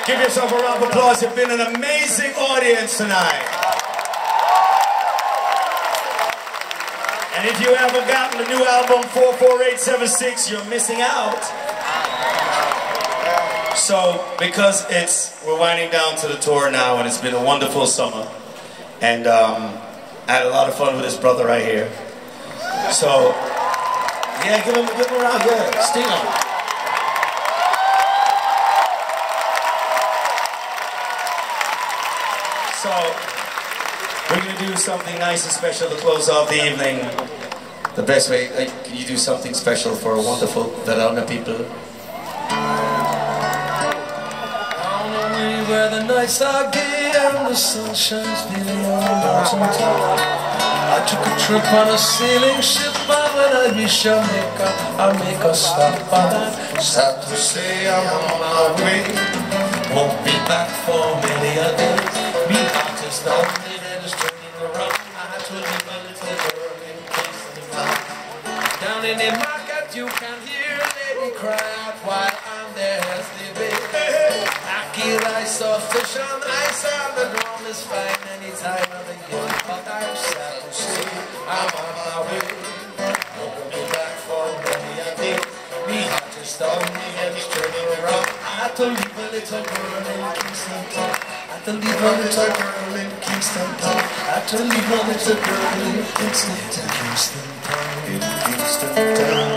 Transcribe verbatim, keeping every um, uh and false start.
Give yourself a round of applause. You've been an amazing audience tonight. And if you haven't gotten the new album four four eight seven six, you're missing out. So, because it's, we're winding down to the tour now, and it's been a wonderful summer. And um, I had a lot of fun with this brother right here. So, yeah, give him, give him a round, yeah, sting him. So, we're going to do something nice and special to close off the evening. The best way, like, can you do something special for a wonderful Verona people? Where the nights are gay and the sun shines daily on the mountain top. I took a trip on a sailing ship, but when I reach Jamaica, I make a stop. But I'm sad to say I'm on my way. Won't be back for many a day. Me heart is down, my head is turning around. I had to leave a little girl in case of the town. Down in the market you can hear a lady cry out while I'm there as they wait. I saw fish on ice and the ground is fine any time of the year. But I'm sad to say I'm on my way. Won't be back for many a day. Me heart is down, me head is turning around. I had to leave a little girl in Kingston Town. I had to leave a little girl in Kingston Town. I had to leave a little girl in Kingston Town. Kingston Town, in Kingston Town.